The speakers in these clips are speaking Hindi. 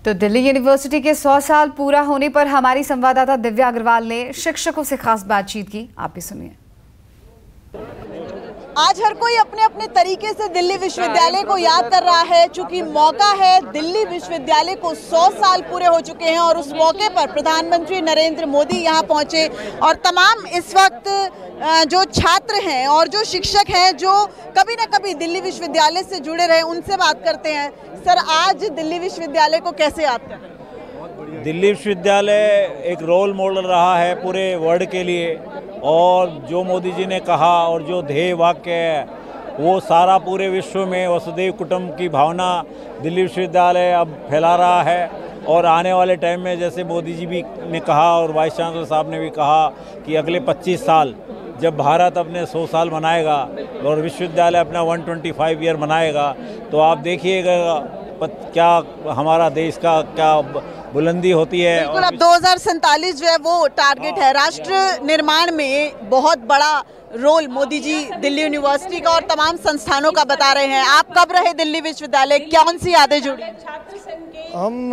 तो दिल्ली यूनिवर्सिटी के 100 साल पूरा होने पर हमारी संवाददाता दिव्या अग्रवाल ने शिक्षकों से खास बातचीत की। आप भी सुनिए। आज हर कोई अपने अपने तरीके से दिल्ली विश्वविद्यालय को याद कर रहा है, चूंकि मौका है दिल्ली विश्वविद्यालय को 100 साल पूरे हो चुके हैं और उस मौके पर प्रधानमंत्री नरेंद्र मोदी यहां पहुंचे और तमाम इस वक्त जो छात्र हैं और जो शिक्षक हैं जो कभी ना कभी दिल्ली विश्वविद्यालय से जुड़े रहे, उनसे बात करते हैं। सर, आज दिल्ली विश्वविद्यालय को कैसे याद कर रहे हैं? दिल्ली विश्वविद्यालय एक रोल मॉडल रहा है पूरे वर्ल्ड के लिए, और जो मोदी जी ने कहा और जो ध्येय वाक्य है वो सारा पूरे विश्व में वसुधैव कुटुंब की भावना दिल्ली विश्वविद्यालय अब फैला रहा है। और आने वाले टाइम में जैसे मोदी जी भी ने कहा और वाइस चांसलर साहब ने भी कहा कि अगले 25 साल जब भारत अपने 100 साल मनाएगा और विश्वविद्यालय अपना 125 ईयर मनाएगा, तो आप देखिएगा क्या हमारा देश का क्या बुलंदी होती है। बिल्कुल, अब 2047 जो है वो टारगेट है। राष्ट्र निर्माण में बहुत बड़ा रोल मोदी जी दिल्ली यूनिवर्सिटी का और तमाम संस्थानों का बता रहे हैं। आप कब रहे दिल्ली विश्वविद्यालय, कौन सी यादें जुड़ी? हम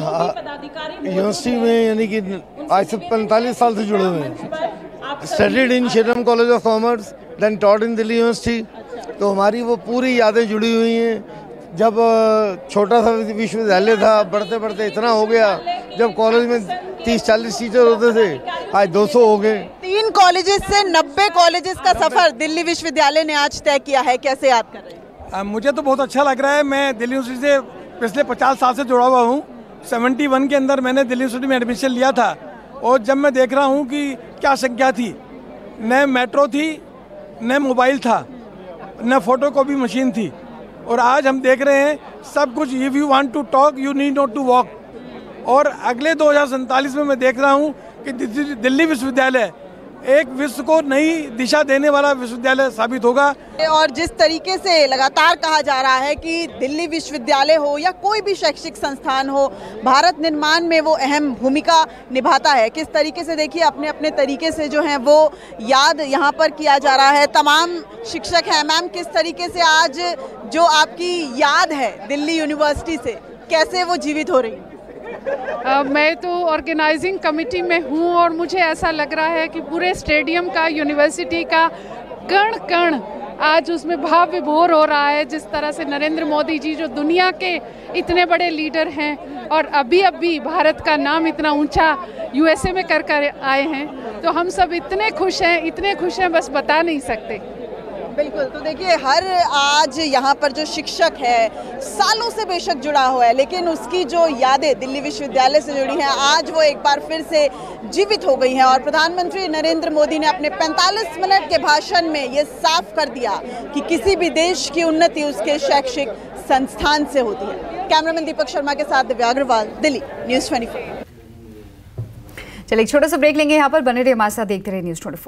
यूनिवर्सिटी में यानी कि आज से 45 साल से जुड़े हुए हैं। Studied in Shri Ram college of commerce, then taught in Delhi university. तो हमारी वो पूरी यादें जुड़ी हुई हैं। जब छोटा सा विश्वविद्यालय था, बढ़ते बढ़ते इतना हो गया। जब कॉलेज में 30-40 टीचर होते थे, आज 200 हो गए। 3 कॉलेजेस से 90 कॉलेजेस का सफर दिल्ली विश्वविद्यालय ने आज तय किया है। कैसे याद कर रहे हैं? मुझे तो बहुत अच्छा लग रहा है। मैं दिल्ली यूनिवर्सिटी से पिछले 50 साल से जुड़ा हुआ हूँ। 71 के अंदर मैंने दिल्ली यूनिवर्सिटी में एडमिशन लिया था और जब मैं देख रहा हूँ कि क्या संख्या थी, न मेट्रो थी, न मोबाइल था, न फोटो कॉपी मशीन थी, और आज हम देख रहे हैं सब कुछ। If you want to talk you need not to walk. और अगले 2047 में मैं देख रहा हूँ कि दिल्ली विश्वविद्यालय एक विश्व को नई दिशा देने वाला विश्वविद्यालय साबित होगा। और जिस तरीके से लगातार कहा जा रहा है कि दिल्ली विश्वविद्यालय हो या कोई भी शैक्षिक संस्थान हो, भारत निर्माण में वो अहम भूमिका निभाता है। किस तरीके से देखिए अपने अपने तरीके से जो है वो याद यहाँ पर किया जा रहा है। तमाम शिक्षक हैं। मैम, किस तरीके से आज जो आपकी याद है दिल्ली यूनिवर्सिटी से, कैसे वो जीवित हो रही है? मैं तो ऑर्गेनाइजिंग कमेटी में हूँ और मुझे ऐसा लग रहा है कि पूरे स्टेडियम का, यूनिवर्सिटी का कण कण आज उसमें भाव विभोर हो रहा है। जिस तरह से नरेंद्र मोदी जी जो दुनिया के इतने बड़े लीडर हैं और अभी भारत का नाम इतना ऊंचा USA में कर आए हैं, तो हम सब इतने खुश हैं बस बता नहीं सकते। बिल्कुल, तो देखिए हर आज यहाँ पर जो शिक्षक है सालों से बेशक जुड़ा हुआ है, लेकिन उसकी जो यादें दिल्ली विश्वविद्यालय से जुड़ी हैं आज वो एक बार फिर से जीवित हो गई हैं। और प्रधानमंत्री नरेंद्र मोदी ने अपने 45 मिनट के भाषण में ये साफ कर दिया कि किसी भी देश की उन्नति उसके शैक्षिक संस्थान से होती है। कैमरामैन दीपक शर्मा के साथ दिव्या अग्रवाल, दिल्ली न्यूज़ 24। चलिए एक छोटा सा ब्रेक लेंगे यहाँ पर। बने रहिए हमारे साथ, देखते रहिए न्यूज़ 24।